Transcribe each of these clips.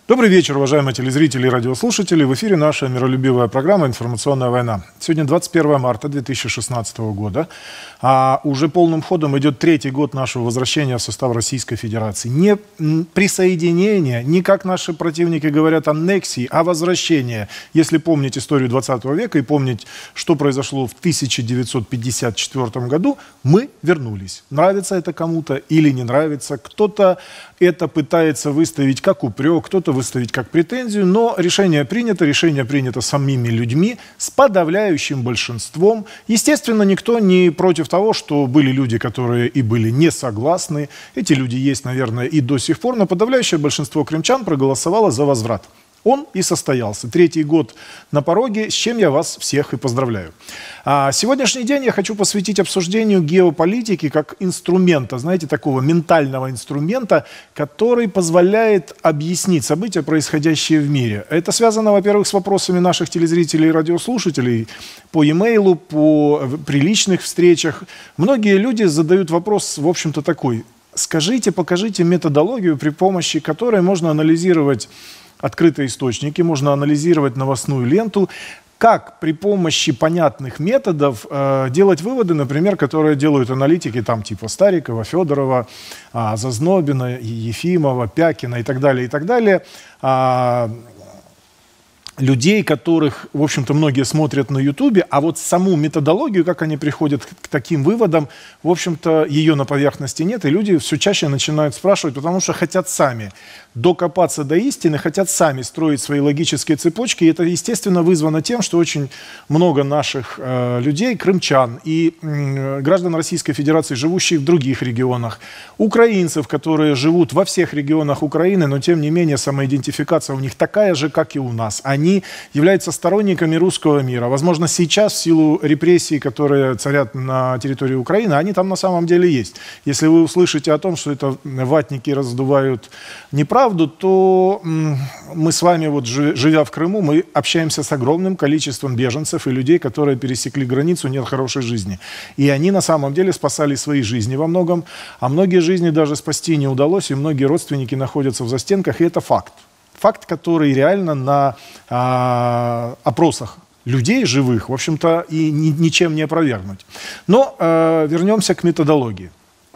Добрый вечер, уважаемые телезрители и радиослушатели. В эфире наша миролюбивая программа «Информационная война». Сегодня 21 марта 2016 года. А уже полным ходом идет третий год нашего возвращения в состав Российской Федерации. Не присоединение, не как наши противники говорят аннексии, а возвращение. Если помнить историю 20 века и помнить, что произошло в 1954 году, мы вернулись. Нравится это кому-то или не нравится. Кто-то это пытается выставить как упрек, кто-то выставить как претензию, но решение принято самими людьми с подавляющим большинством. Естественно, никто не против того, что были люди, которые и были не согласны. Эти люди есть, наверное, и до сих пор, но подавляющее большинство крымчан проголосовало за возврат. Он и состоялся. Третий год на пороге, с чем я вас всех и поздравляю. Сегодняшний день я хочу посвятить обсуждению геополитики как инструмента, знаете, такого ментального инструмента, который позволяет объяснить события, происходящие в мире. Это связано, во-первых, с вопросами наших телезрителей и радиослушателей по e-mail, при личных встречах. Многие люди задают вопрос, в общем-то, такой. Скажите, покажите методологию, при помощи которой можно анализировать открытые источники, можно анализировать новостную ленту, как при помощи понятных методов делать выводы, например, которые делают аналитики там, типа Старикова, Федорова, Зазнобина, Ефимова, Пякина и так далее, людей, которых, в общем-то, многие смотрят на Ютубе, а вот саму методологию, как они приходят к таким выводам, в общем-то, ее на поверхности нет, и люди все чаще начинают спрашивать, потому что хотят сами докопаться до истины, хотят сами строить свои логические цепочки, и это, естественно, вызвано тем, что очень много наших людей, крымчан и граждан Российской Федерации, живущих в других регионах, украинцев, которые живут во всех регионах Украины, но, тем не менее, самоидентификация у них такая же, как и у нас. Они являются сторонниками русского мира. Возможно, сейчас в силу репрессий, которые царят на территории Украины, они там на самом деле есть. Если вы услышите о том, что это ватники раздувают неправду, то мы с вами, вот, живя в Крыму, мы общаемся с огромным количеством беженцев и людей, которые пересекли границу, нет хорошей жизни. И они на самом деле спасали свои жизни во многом, а многие жизни даже спасти не удалось, и многие родственники находятся в застенках, и это факт. Факт, который реально на опросах людей живых, в общем-то, и ничем не опровергнуть. Но вернемся к методологии.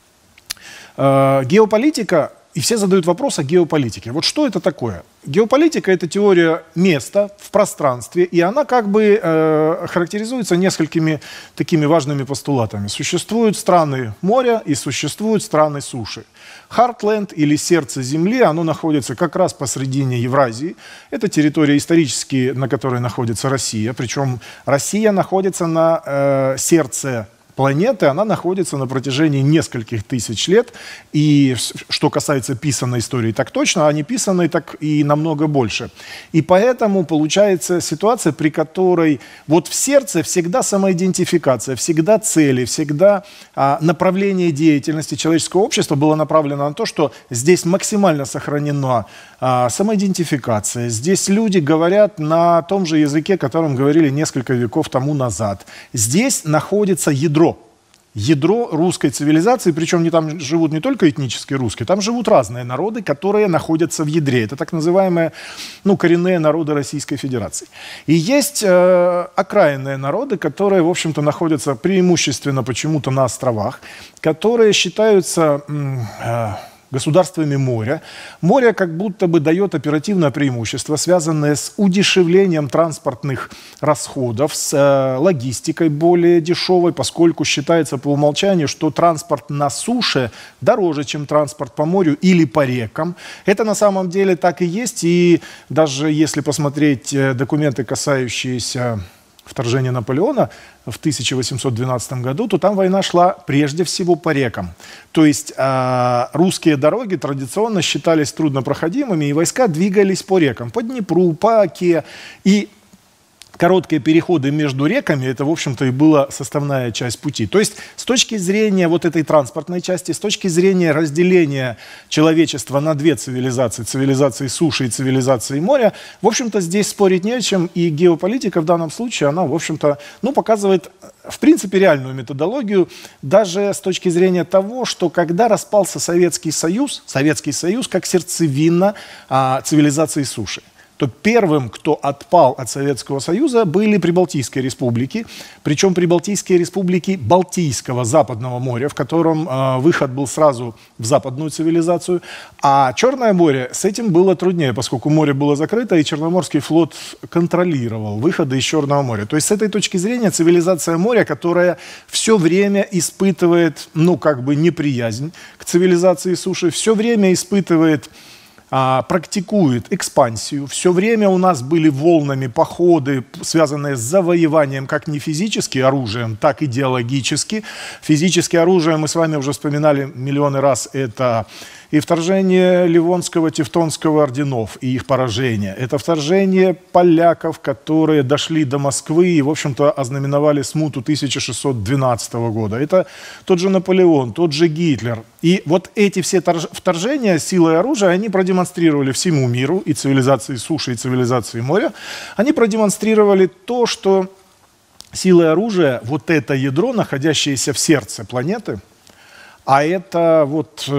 Геополитика, и все задают вопрос о геополитике. Вот что это такое? Геополитика – это теория места в пространстве, и она как бы характеризуется несколькими такими важными постулатами. Существуют страны моря и существуют страны суши. Хартленд или сердце Земли, оно находится как раз посредине Евразии. Это территория исторически, на которой находится Россия. Причем Россия находится на сердце планеты, она находится на протяжении нескольких тысяч лет. И что касается писанной истории, так точно, а не писанной, так и намного больше. И поэтому получается ситуация, при которой вот в сердце всегда самоидентификация, всегда цели, всегда направление деятельности человеческого общества было направлено на то, что здесь максимально сохранена самоидентификация. Здесь люди говорят на том же языке, которым говорили несколько веков тому назад. Здесь находится ядро русской цивилизации, причем там живут не только этнические русские, там живут разные народы, которые находятся в ядре. Это так называемые коренные народы Российской Федерации. И есть окраинные народы, которые, в общем-то, находятся преимущественно почему-то на островах, которые считаются государствами моря. Море как будто бы дает оперативное преимущество, связанное с удешевлением транспортных расходов, с логистикой более дешевой, поскольку считается по умолчанию, что транспорт на суше дороже, чем транспорт по морю или по рекам. Это на самом деле так и есть, и даже если посмотреть документы, касающиеся вторжения Наполеона в 1812 году, то там война шла прежде всего по рекам. То есть русские дороги традиционно считались труднопроходимыми, и войска двигались по рекам, по Днепру, по Оке. И короткие переходы между реками, это, в общем-то, и была составная часть пути. То есть, с точки зрения вот этой транспортной части, с точки зрения разделения человечества на две цивилизации, цивилизации суши и цивилизации моря, в общем-то, здесь спорить не о чем, и геополитика в данном случае, она, в общем-то, ну, показывает, в принципе, реальную методологию, даже с точки зрения того, что когда распался Советский Союз как сердцевина цивилизации суши, то первым, кто отпал от Советского Союза, были Прибалтийские республики, причем Прибалтийские республики Балтийского Западного моря, в котором выход был сразу в западную цивилизацию, а Черное море с этим было труднее, поскольку море было закрыто, и Черноморский флот контролировал выходы из Черного моря. То есть с этой точки зрения цивилизация моря, которая все время испытывает, ну, как бы неприязнь к цивилизации суши, все время испытывает, практикует экспансию. Все время у нас были волнами походы, связанные с завоеванием как не физически оружием, так и идеологически. Физически оружие, мы с вами уже вспоминали миллионы раз, это и вторжение Ливонского, Тевтонского орденов и их поражение. Это вторжение поляков, которые дошли до Москвы и, в общем-то, ознаменовали смуту 1612 года. Это тот же Наполеон, тот же Гитлер. И вот эти все вторжения силой оружия, они продемонстрировали всему миру, и цивилизации суши, и цивилизации моря, они продемонстрировали то, что силой оружия вот это ядро, находящееся в сердце планеты, а это вот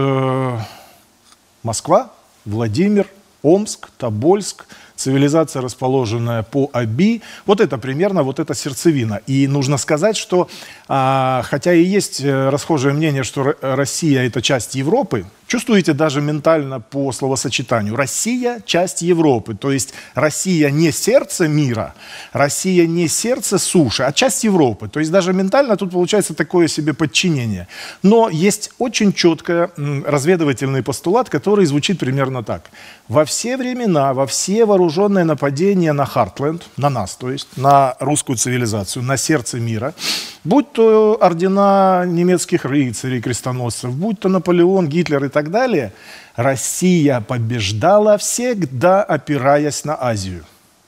Москва, Владимир, Омск, Тобольск, цивилизация, расположенная по Оби. Вот это примерно, вот эта сердцевина. И нужно сказать, что хотя и есть расхожее мнение, что Россия – это часть Европы, чувствуете даже ментально по словосочетанию. Россия – часть Европы. То есть Россия не сердце мира, Россия не сердце суши, а часть Европы. То есть даже ментально тут получается такое себе подчинение. Но есть очень четкий разведывательный постулат, который звучит примерно так. Во все времена, во все вооруженные нападения на Хартленд, на нас, то есть на русскую цивилизацию, на сердце мира, будь то ордена немецких рыцарей, крестоносцев, будь то Наполеон, Гитлер и так далее, Россия побеждала, всегда опираясь на Азию.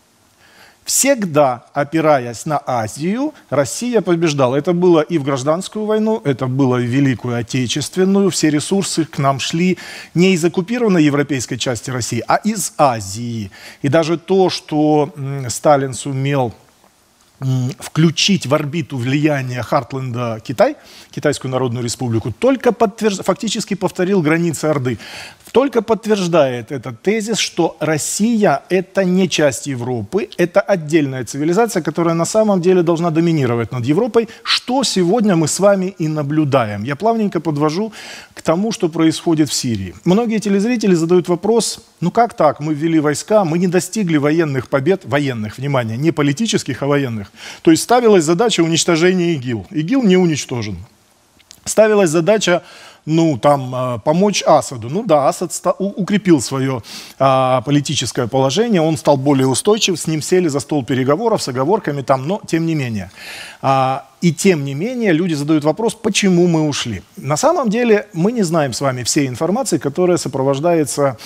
Всегда опираясь на Азию, Россия побеждала. Это было и в гражданскую войну, это было и в Великую Отечественную. Все ресурсы к нам шли не из оккупированной европейской части России, а из Азии. И даже то, что Сталин сумел включить в орбиту влияния Хартленда Китай, Китайскую Народную Республику, только фактически повторил границы Орды. Только подтверждает этот тезис, что Россия – это не часть Европы, это отдельная цивилизация, которая на самом деле должна доминировать над Европой, что сегодня мы с вами и наблюдаем. Я плавненько подвожу к тому, что происходит в Сирии. Многие телезрители задают вопрос, ну как так, мы ввели войска, мы не достигли военных побед, военных, внимание, не политических, а военных. То есть ставилась задача уничтожения ИГИЛ. ИГИЛ не уничтожен. Ставилась задача помочь Асаду. Ну да, Асад укрепил свое политическое положение, он стал более устойчив, с ним сели за стол переговоров с оговорками там, но тем не менее. И тем не менее люди задают вопрос, почему мы ушли. На самом деле мы не знаем с вами всей информации, которая сопровождает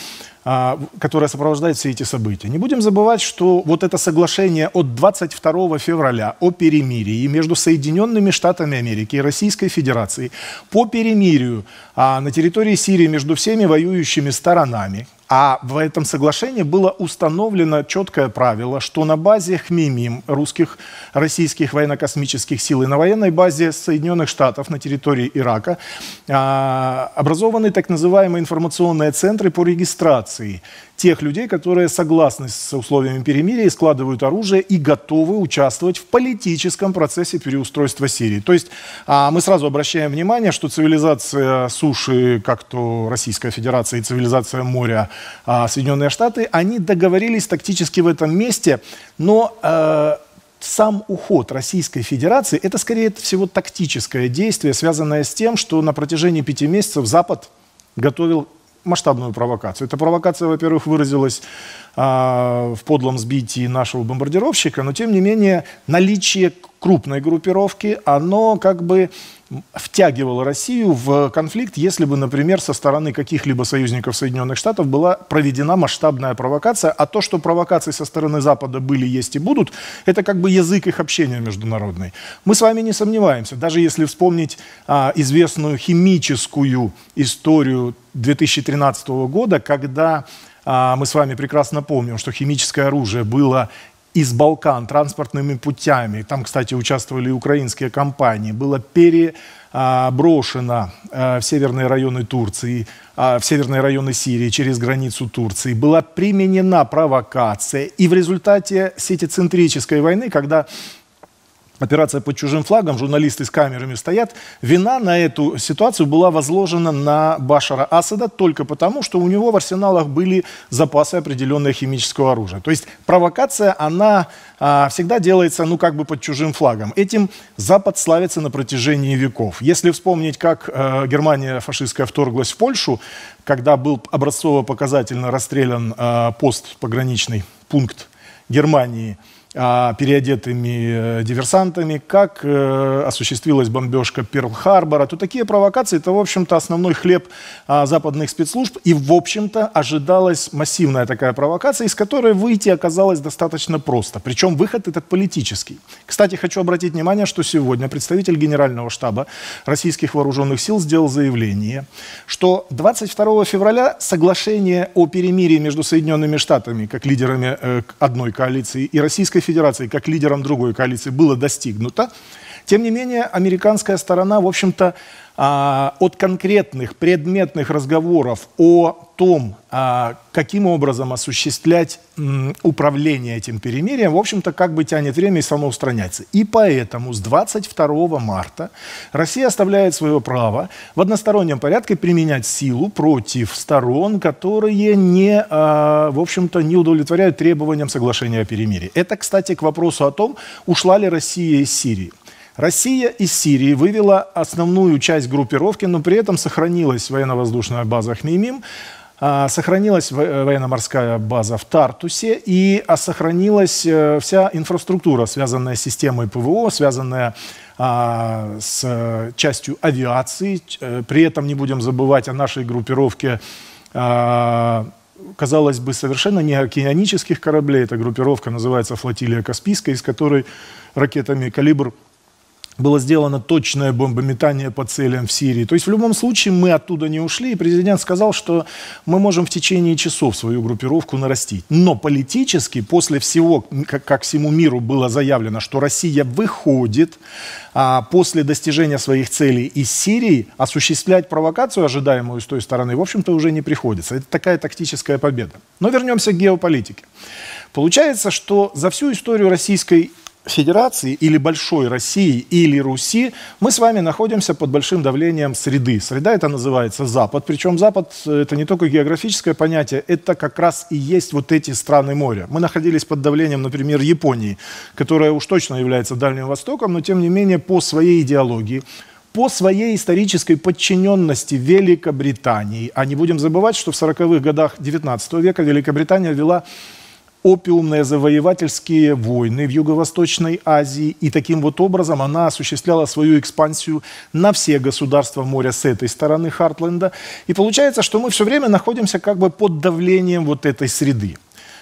все эти события. Не будем забывать, что вот это соглашение от 22 февраля о перемирии между Соединенными Штатами Америки и Российской Федерацией по перемирию на территории Сирии между всеми воюющими сторонами. А в этом соглашении было установлено четкое правило, что на базе ХМИМИМ, российских военно-космических сил, и на военной базе Соединенных Штатов на территории Ирака образованы так называемые информационные центры по регистрации тех людей, которые согласны с условиями перемирия, складывают оружие и готовы участвовать в политическом процессе переустройства Сирии. То есть мы сразу обращаем внимание, что цивилизация суши, как то Российская Федерация, и цивилизация моря, Соединенные Штаты, они договорились тактически в этом месте, но сам уход Российской Федерации – это скорее всего тактическое действие, связанное с тем, что на протяжении 5 месяцев Запад готовил масштабную провокацию. Эта провокация, во-первых, выразилась в подлом сбитии нашего бомбардировщика, но тем не менее наличие крупной группировки, оно как бы втягивало Россию в конфликт, если бы, например, со стороны каких-либо союзников Соединенных Штатов была проведена масштабная провокация, а то, что провокации со стороны Запада были, есть и будут, это как бы язык их общения международный. Мы с вами не сомневаемся, даже если вспомнить известную химическую историю 2013 года, когда мы с вами прекрасно помним, что химическое оружие было из Балкан транспортными путями, там, кстати, участвовали и украинские компании, было переброшено в северные районы Турции, в северные районы Сирии через границу Турции, была применена провокация, и в результате сетицентрической войны, когда операция под чужим флагом, журналисты с камерами стоят, вина на эту ситуацию была возложена на Башара Асада только потому, что у него в арсеналах были запасы определенного химического оружия. То есть провокация, она всегда делается, ну, как бы под чужим флагом. Этим Запад славится на протяжении веков. Если вспомнить, как Германия фашистская вторглась в Польшу, когда был образцово-показательно расстрелян пограничный пункт Германии переодетыми диверсантами, как осуществилась бомбежка Перл-Харбора, то такие провокации – это, в общем-то, основной хлеб западных спецслужб. И, в общем-то, ожидалась массивная такая провокация, из которой выйти оказалось достаточно просто. Причем выход этот политический. Кстати, хочу обратить внимание, что сегодня представитель Генерального штаба российских вооруженных сил сделал заявление, что 22 февраля соглашение о перемирии между Соединенными Штатами, как лидерами одной коалиции, и Российской Федерации, как лидером другой коалиции, было достигнуто. Тем не менее, американская сторона, в общем-то, от конкретных предметных разговоров о том, каким образом осуществлять управление этим перемирием, в общем-то, как бы тянет время и самоустраняется. И поэтому с 22 марта Россия оставляет свое право в одностороннем порядке применять силу против сторон, которые в общем-то, не удовлетворяют требованиям соглашения о перемирии. Это, кстати, к вопросу о том, ушла ли Россия из Сирии. Россия из Сирии вывела основную часть группировки, но при этом сохранилась военно-воздушная база Хмеймим, сохранилась военно-морская база в Тартусе и сохранилась вся инфраструктура, связанная с системой ПВО, связанная с частью авиации. При этом не будем забывать о нашей группировке, казалось бы, совершенно не океанических кораблей. Эта группировка называется «Флотилия Каспийская», из которой ракетами «Калибр» было сделано точное бомбометание по целям в Сирии. То есть в любом случае мы оттуда не ушли, и президент сказал, что мы можем в течение часов свою группировку нарастить. Но политически, после всего, как всему миру было заявлено, что Россия выходит после достижения своих целей из Сирии, осуществлять провокацию, ожидаемую с той стороны, в общем-то, уже не приходится. Это такая тактическая победа. Но вернемся к геополитике. Получается, что за всю историю Российской Федерации или Большой России или Руси мы с вами находимся под большим давлением среды. Среда это называется Запад. Причем Запад это не только географическое понятие, это как раз и есть вот эти страны моря. Мы находились под давлением, например, Японии, которая уж точно является Дальним Востоком, но тем не менее по своей идеологии, по своей исторической подчиненности Великобритании. А не будем забывать, что в 40-х годах 19 века Великобритания вела опиумные завоевательские войны в Юго-Восточной Азии, и таким вот образом она осуществляла свою экспансию на все государства моря с этой стороны Хартленда. И получается, что мы все время находимся как бы под давлением вот этой среды.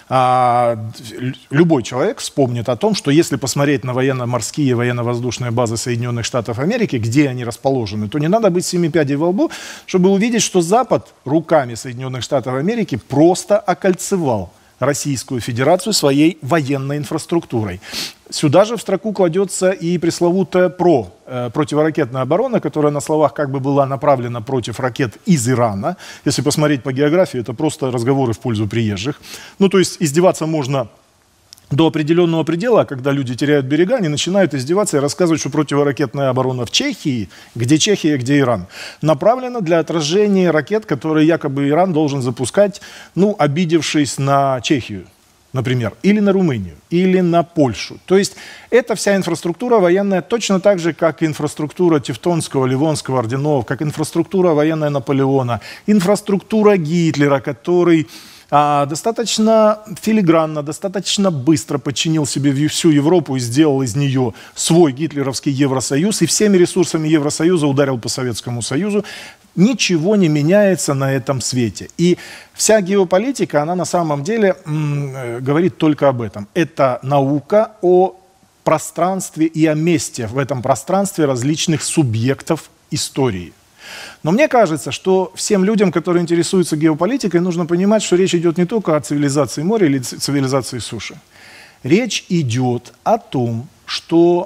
Любой человек вспомнит о том, что если посмотреть на военно-морские, военно-воздушные базы Соединенных Штатов Америки, где они расположены, то не надо быть семи пядей во лбу, чтобы увидеть, что Запад руками Соединенных Штатов Америки просто окольцевал Российскую Федерацию своей военной инфраструктурой. Сюда же в строку кладется и пресловутая противоракетная оборона, которая на словах как бы была направлена против ракет из Ирана. Если посмотреть по географии, это просто разговоры в пользу приезжих. Ну, то есть издеваться можно до определенного предела, а когда люди теряют берега, они начинают издеваться и рассказывать, что противоракетная оборона в Чехии, где Чехия, где Иран, направлена для отражения ракет, которые якобы Иран должен запускать, ну, обидевшись на Чехию, например, или на Румынию, или на Польшу. То есть эта вся инфраструктура военная точно так же, как инфраструктура Тевтонского, Ливонского орденов, как инфраструктура военная Наполеона, инфраструктура Гитлера, который достаточно филигранно, достаточно быстро подчинил себе всю Европу и сделал из нее свой гитлеровский Евросоюз, и всеми ресурсами Евросоюза ударил по Советскому Союзу. Ничего не меняется на этом свете. И вся геополитика, она на самом деле говорит только об этом. Это наука о пространстве и о месте в этом пространстве различных субъектов истории. Но мне кажется, что всем людям, которые интересуются геополитикой, нужно понимать, что речь идет не только о цивилизации моря или цивилизации суши. Речь идет о том, что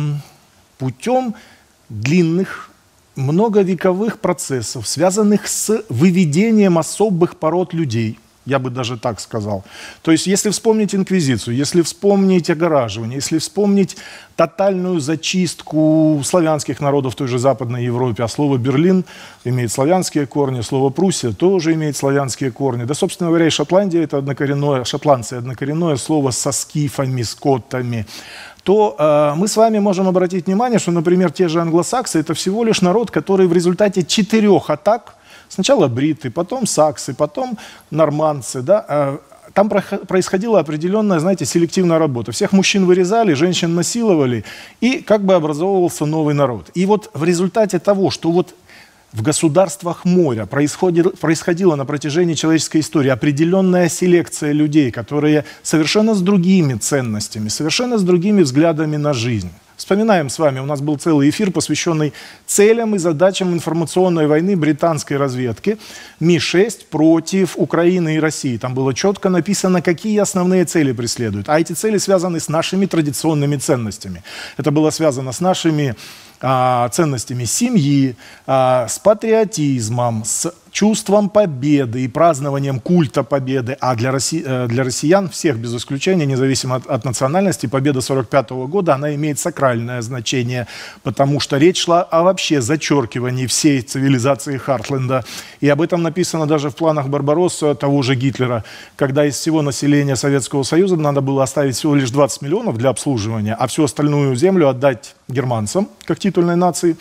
путем длинных, многовековых процессов, связанных с выведением особых пород людей, я бы даже так сказал. То есть, если вспомнить инквизицию, если вспомнить огораживание, если вспомнить тотальную зачистку славянских народов в той же Западной Европе, а слово «Берлин» имеет славянские корни, слово «Пруссия» тоже имеет славянские корни. Да, собственно говоря, и Шотландия – это однокоренное, шотландцы – однокоренное слово со скифами, скоттами. То мы с вами можем обратить внимание, что, например, те же англосаксы – это всего лишь народ, который в результате 4 атак, сначала бриты, потом саксы, потом нормандцы, да, там происходила определенная, знаете, селективная работа. Всех мужчин вырезали, женщин насиловали, и как бы образовывался новый народ. И вот в результате того, что вот в государствах моря происходила на протяжении человеческой истории определенная селекция людей, которые совершенно с другими ценностями, совершенно с другими взглядами на жизнь. Вспоминаем с вами, у нас был целый эфир, посвященный целям и задачам информационной войны британской разведки Ми-6 против Украины и России. Там было четко написано, какие основные цели преследуют. А эти цели связаны с нашими традиционными ценностями. Это было связано с нашими ценностями семьи, с патриотизмом, с чувством победы и празднованием культа победы. А для россиян всех без исключения, независимо от национальности, победа 1945 года, она имеет сакральное значение, потому что речь шла о вообще зачеркивании всей цивилизации Хартленда. И об этом написано даже в планах Барбаросса, того же Гитлера, когда из всего населения Советского Союза надо было оставить всего лишь 20 миллионов для обслуживания, а всю остальную землю отдать германцам, как титульной нации.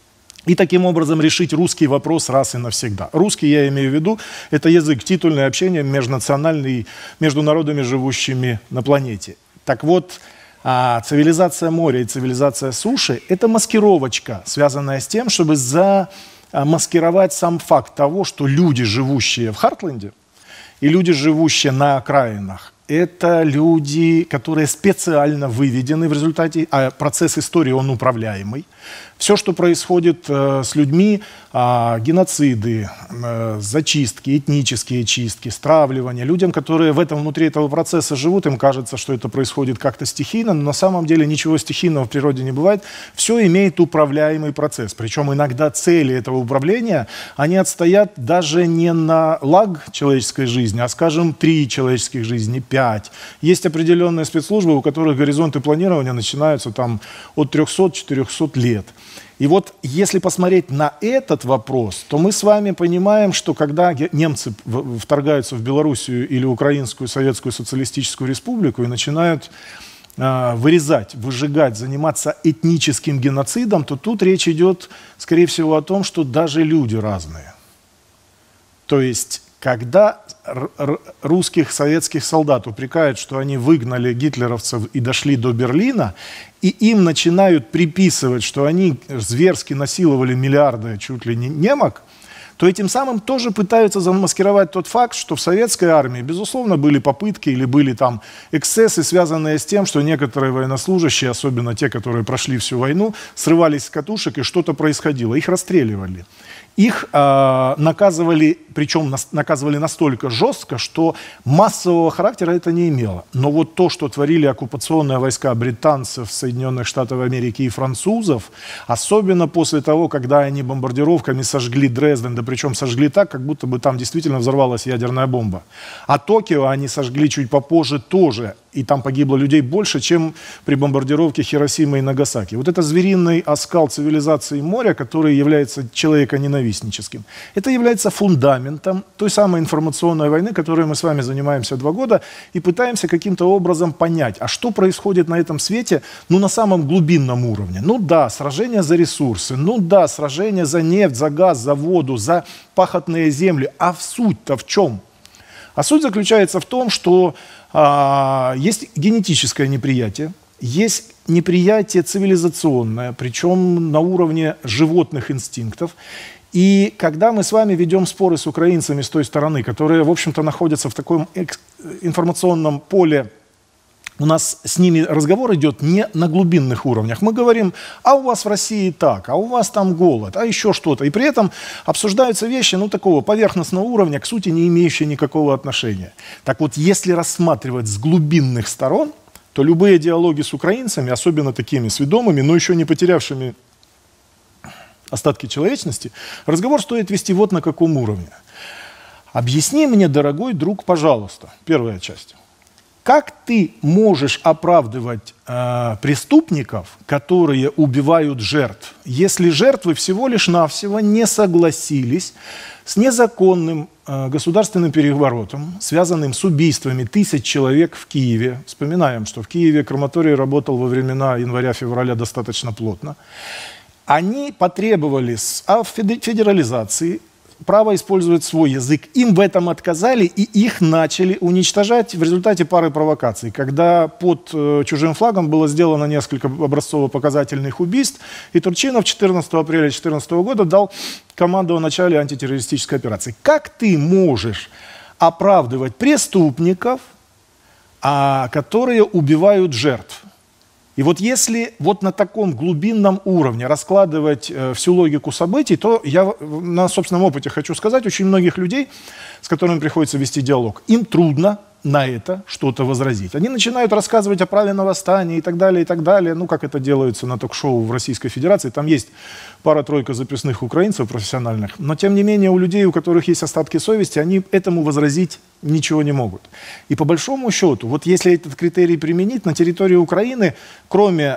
И таким образом решить русский вопрос раз и навсегда. Русский, я имею в виду, это язык, титульное общение межнациональный, между народами, живущими на планете. Так вот, цивилизация моря и цивилизация суши – это маскировочка, связанная с тем, чтобы замаскировать сам факт того, что люди, живущие в Хартленде, и люди, живущие на окраинах, это люди, которые специально выведены в результате, а процесс истории, он управляемый. Все, что происходит с людьми, геноциды, зачистки, этнические чистки, стравливания, людям, которые внутри этого процесса живут, им кажется, что это происходит как-то стихийно, но на самом деле ничего стихийного в природе не бывает. Все имеет управляемый процесс. Причем иногда цели этого управления, они отстоят даже не на лаг человеческой жизни, а, скажем, 3 человеческих жизни, 5. Есть определенные спецслужбы, у которых горизонты планирования начинаются там от 300-400 лет. И вот если посмотреть на этот вопрос, то мы с вами понимаем, что когда немцы вторгаются в Белоруссию или Украинскую Советскую Социалистическую Республику и начинают вырезать, выжигать, заниматься этническим геноцидом, то тут речь идет, скорее всего, о том, что даже люди разные. То есть, когда русских советских солдат упрекают, что они выгнали гитлеровцев и дошли до Берлина, и им начинают приписывать, что они зверски насиловали миллиарды чуть ли не немок, то этим самым тоже пытаются замаскировать тот факт, что в советской армии, безусловно, были попытки или были там эксцессы, связанные с тем, что некоторые военнослужащие, особенно те, которые прошли всю войну, срывались с катушек и что-то происходило. Их расстреливали. Их наказывали, причем наказывали настолько жестко, что массового характера это не имело. Но вот то, что творили оккупационные войска британцев, Соединенных Штатов Америки и французов, особенно после того, когда они бомбардировками сожгли Дрезден, да причем сожгли так, как будто бы там действительно взорвалась ядерная бомба. А Токио они сожгли чуть попозже тоже, и там погибло людей больше, чем при бомбардировке Хиросимы и Нагасаки. Вот это звериный оскал цивилизации моря, который является человеконенавистническим, это является фундаментом той самой информационной войны, которой мы с вами занимаемся 2 года, и пытаемся каким-то образом понять, а что происходит на этом свете, ну, на самом глубинном уровне. Ну да, сражения за ресурсы, ну да, сражения за нефть, за газ, за воду, за пахотные земли. А суть-то в чем? А суть заключается в том, что есть генетическое неприятие, есть неприятие цивилизационное, причем на уровне животных инстинктов. И когда мы с вами ведем споры с украинцами с той стороны, которые, в общем-то, находятся в таком информационном поле, у нас с ними разговор идет не на глубинных уровнях. Мы говорим, а у вас в России так, а у вас там голод, а еще что-то. И при этом обсуждаются вещи, ну, такого поверхностного уровня, к сути, не имеющие никакого отношения. Так вот, если рассматривать с глубинных сторон, то любые диалоги с украинцами, особенно такими сведомыми, но еще не потерявшими остатки человечности, разговор стоит вести вот на каком уровне. Объясни мне, дорогой друг, пожалуйста, первая часть. Как ты можешь оправдывать преступников, которые убивают жертв, если жертвы всего лишь навсего не согласились с незаконным государственным переворотом, связанным с убийствами тысяч человек в Киеве? Вспоминаем, что в Киеве крематорий работал во времена января-февраля достаточно плотно. Они потребовали федерализации, право использовать свой язык. Им в этом отказали, и их начали уничтожать в результате пары провокаций, когда под чужим флагом было сделано несколько образцово-показательных убийств, и Турчинов 14 апреля 2014 года дал команду о начале антитеррористической операции. Как ты можешь оправдывать преступников, которые убивают жертв? И вот если вот на таком глубинном уровне раскладывать всю логику событий, то я на собственном опыте хочу сказать, очень многих людей, с которыми приходится вести диалог, им трудно на это что-то возразить. Они начинают рассказывать о праве на восстание и так далее, ну, как это делается на ток-шоу в Российской Федерации. Там есть пара-тройка записных украинцев профессиональных, но тем не менее у людей, у которых есть остатки совести, они этому возразить ничего не могут. И по большому счету, вот если этот критерий применить на территории Украины, кроме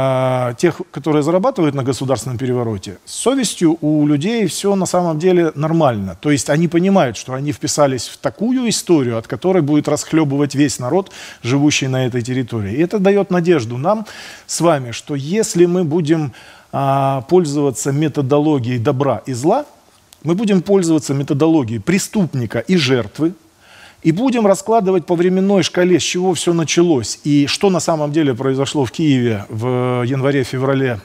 тех, которые зарабатывают на государственном перевороте, с совестью у людей все на самом деле нормально. То есть они понимают, что они вписались в такую историю, от которой будет расхлебывать весь народ, живущий на этой территории. И это дает надежду нам с вами, что если мы будем пользоваться методологией добра и зла, мы будем пользоваться методологией преступника и жертвы, и будем раскладывать по временной шкале, с чего все началось и что на самом деле произошло в Киеве в январе-феврале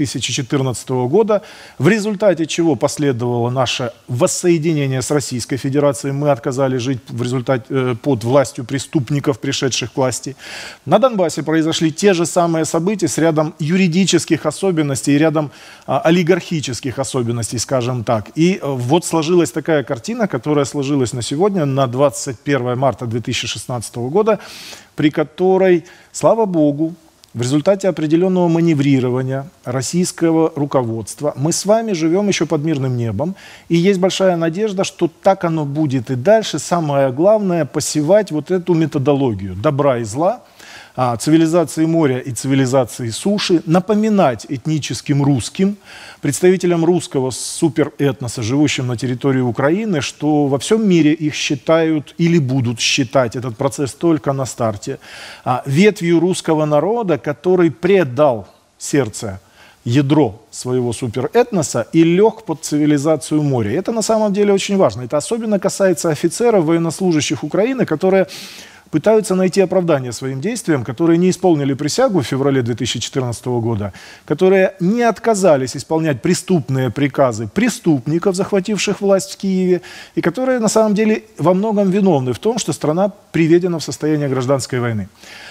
2014 года, в результате чего последовало наше воссоединение с Российской Федерацией. Мы отказались жить в результате, под властью преступников, пришедших к власти. На Донбассе произошли те же самые события с рядом юридических особенностей и рядом олигархических особенностей, скажем так. И вот сложилась такая картина, которая сложилась на сегодня, на 21 марта 2016 года, при которой, слава богу, в результате определенного маневрирования российского руководства мы с вами живем еще под мирным небом, и есть большая надежда, что так оно будет и дальше. Самое главное — посевать вот эту методологию добра и зла, цивилизации моря и цивилизации суши, напоминать этническим русским, представителям русского суперэтноса, живущим на территории Украины, что во всем мире их считают или будут считать, этот процесс только на старте, ветвью русского народа, который предал сердце, ядро своего суперэтноса и лег под цивилизацию моря. Это на самом деле очень важно. Это особенно касается офицеров, военнослужащих Украины, которые пытаются найти оправдание своим действиям, которые не исполнили присягу в феврале 2014 года, которые не отказались исполнять преступные приказы преступников, захвативших власть в Киеве, и которые на самом деле во многом виновны в том, что страна приведена в состояние гражданской войны.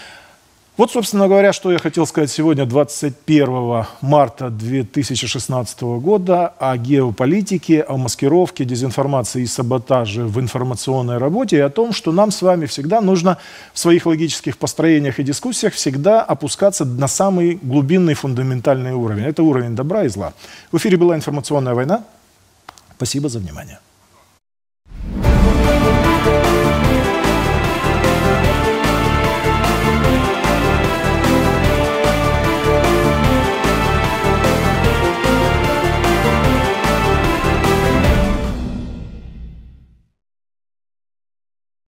Вот, собственно говоря, что я хотел сказать сегодня, 21 марта 2016 года, о геополитике, о маскировке, дезинформации и саботаже в информационной работе, и о том, что нам с вами всегда нужно в своих логических построениях и дискуссиях всегда опускаться на самый глубинный, фундаментальный уровень. Это уровень добра и зла. В эфире была «Информационная война». Спасибо за внимание.